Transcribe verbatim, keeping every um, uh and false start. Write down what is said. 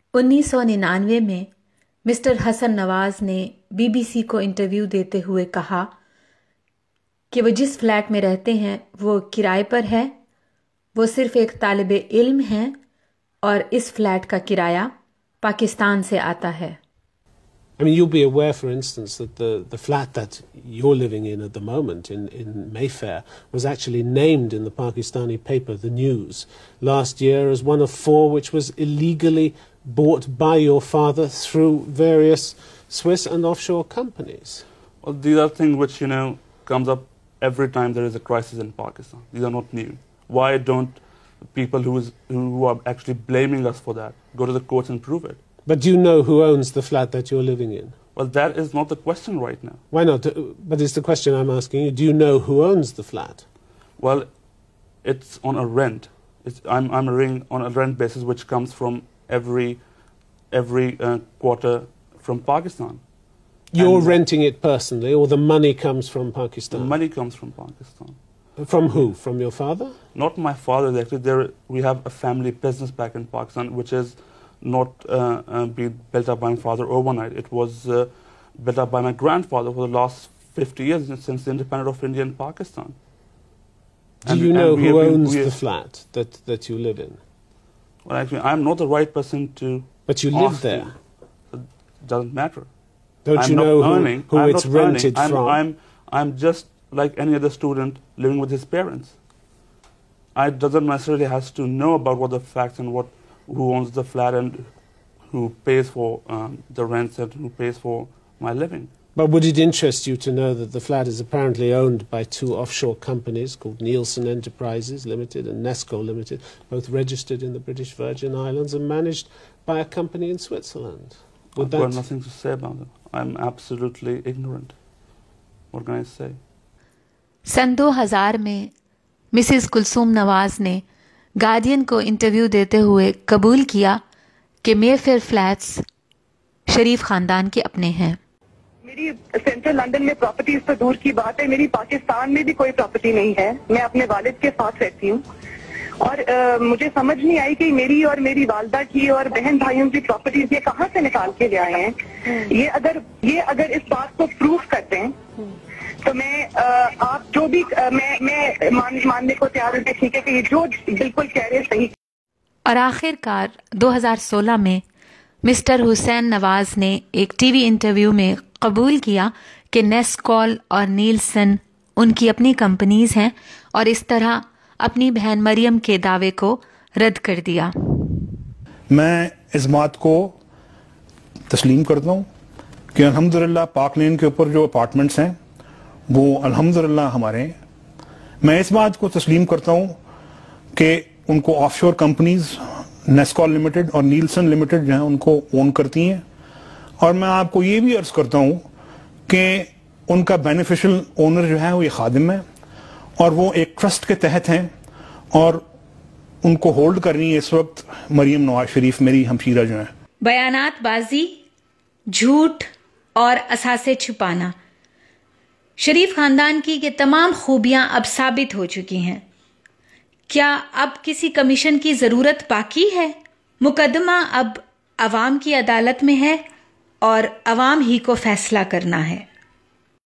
انیس سو ننانوے میں مسٹر حسن نواز نے بی بی سی کو انٹرویو دیتے ہوئے کہا کہ وہ جس فلیٹ میں رہتے ہیں وہ کرائے پر ہے، وہ صرف ایک طالب علم ہیں اور اس فلیٹ کا کرایہ پاکستان سے آتا ہے. I mean, you'll be aware, for instance, that the, the flat that you're living in at the moment in, in Mayfair was actually named in the Pakistani paper, The News, last year as one of four which was illegally bought by your father through various Swiss and offshore companies. Well, these are things which, you know, comes up every time there is a crisis in Pakistan. These are not new. Why don't people who, is, who are actually blaming us for that go to the courts and prove it? But do you know who owns the flat that you're living in? Well, that is not the question right now. Why not? But it's the question I'm asking you. Do you know who owns the flat? Well, it's on a rent. It's, I'm, I'm ring on a rent basis which comes from every, every uh, quarter from Pakistan. You're and renting it personally, or the money comes from Pakistan? The money comes from Pakistan. From who? From your father? Not my father. Actually, there we have a family business back in Pakistan, which is not uh, uh, being built up by my father overnight. It was uh, built up by my grandfather for the last fifty years since the independence of India and Pakistan. Do and, you know who been, owns the flat that, that you live in? Well, actually, I'm not the right person to. But you live there. You. It doesn't matter. Don't I'm you know who, earning, who I'm it's not rented earning. from? I'm, I'm, I'm just like any other student living with his parents. I doesn't necessarily has to know about what the facts and what who owns the flat and who pays for um, the rents and who pays for my living. But would it interest you to know that the flat is apparently owned by two offshore companies called Nielsen Enterprises Limited and Nesco Limited, both registered in the British Virgin Islands and managed by a company in Switzerland? Would I've that... got nothing to say about it. I'm absolutely ignorant. What can I say? سن دو ہزار میں Mrs Kulsoom Nawaz نے guardian کو interview دیتے ہوئے قبول کیا کہ مے fair flats شریف خاندان کے اپنے ہیں. میری سینٹرل لنڈن میں پراپرٹیز تو دور کی بات ہے، میری پاکستان میں بھی کوئی پراپرٹی نہیں ہے. میں اپنے والد کے ساتھ رہتی ہوں اور مجھے سمجھ نہیں آئی کہ میری اور میری والدہ کی اور بہن بھائیوں کی پراپرٹیز یہ کہاں سے نکال کے لے آئے ہیں. یہ اگر یہ اگر اس بات کو پروف کرتے ہیں تو میں آپ جو بھی میں میں ماننے کو تیار ہوں کہ ٹھیک ہے کہ یہ جو بالکل کہہ رہے صحیح. اور آخر کار دو ہزار سولہ میں مسٹر حسین نواز نے ایک ٹی وی انٹرویو میں قبول کیا کہ نیسکول اور نیلسن ان کی اپنی کمپنیز ہیں اور اس طرح اپنی بہن مریم کے دعوے کو رد کر دیا. میں اس بات کو تسلیم کرتا ہوں کہ الحمدللہ پارک لین کے اوپر جو اپارٹمنٹس ہیں وہ الحمدللہ ہمارے ہیں. میں اس بات کو تسلیم کرتا ہوں کہ ان کو offshore companies Nescoll limited اور نیلسن لمیٹڈ جو ہیں ان کو اون کرتی ہیں. اور میں آپ کو یہ بھی عرض کرتا ہوں کہ ان کا بینیفیشل اونر جو ہے وہ یہ خادم ہے اور وہ ایک ٹرسٹ کے تحت ہیں اور ان کو ہولڈ کر رہی ہے اس وقت مریم نواز شریف میری ہمشیرہ جو ہیں. بیانات بازی، جھوٹ اور اثاثے چھپانا، شریف خاندان کی یہ تمام خوبیاں اب ثابت ہو چکی ہیں. کیا اب کسی کمیشن کی ضرورت باقی ہے؟ مقدمہ اب عوام کی عدالت میں ہے اور عوام ہی کو فیصلہ کرنا ہے.